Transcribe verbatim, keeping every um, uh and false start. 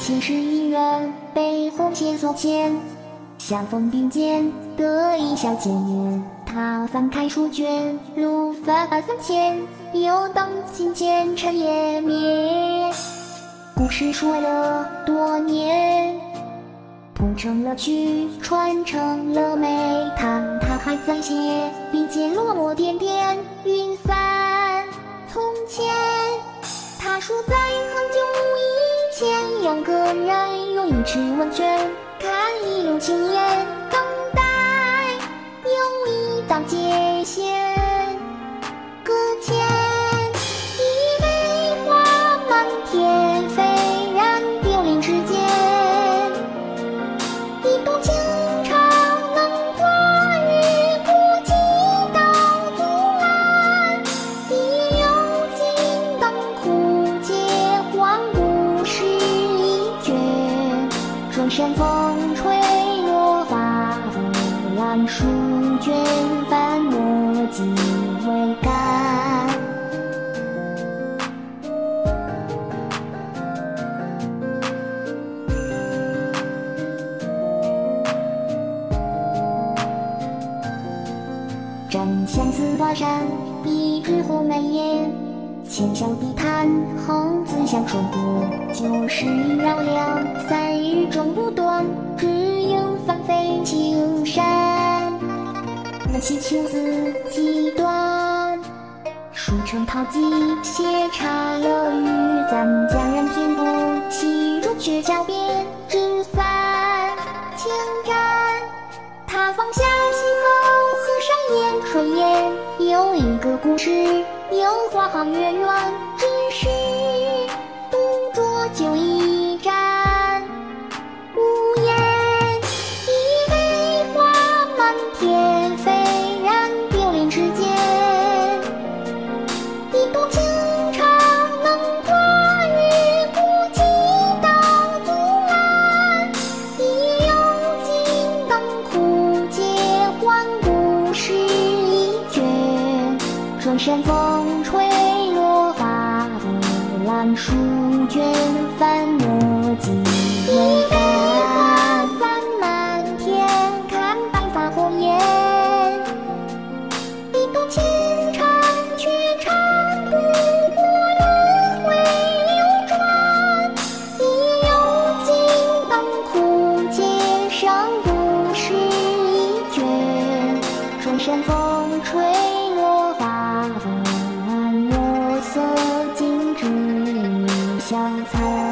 前世姻缘被红线所牵，相逢并肩得一笑见面。他翻开书卷，路翻三千，又等金剑尘也灭。故事说了多年，谱成了曲，传承了美。叹他还在写，并肩落寞点点，云散从前。他说在很久以前，有个人有一池温泉，看一路青烟，等待有一道界限。搁浅一枚花满天飞，染凋零世间。一朵情长能跨越国际到阻拦，一有尽当枯竭，换故事一卷。转身风吹落花复兰，书卷翻墨几为干。枕相思华山，一日红眉眼，浅笑低叹，横自相顺过。旧事绕梁，三日终不断，只应翻飞青山。温习青丝几段，书成陶迹，写差了语，咱江人天步，西竹鹊桥边，纸伞轻展。他放下心后，合上眼，炊烟有一个故事，有花好月圆，只是独酌酒一盏，无言。一枚花满天飞，染凋零世间。一朵情长能跨越国际到阻拦，一有尽当枯竭，换故事一卷。转身风吹落花复兰，书卷翻墨几为干。散满天，看白发红颜。一朵情长却缠不过轮回流转，一有尽当枯竭，上故事一卷。转身风吹落花复兰，墨色精致与香残。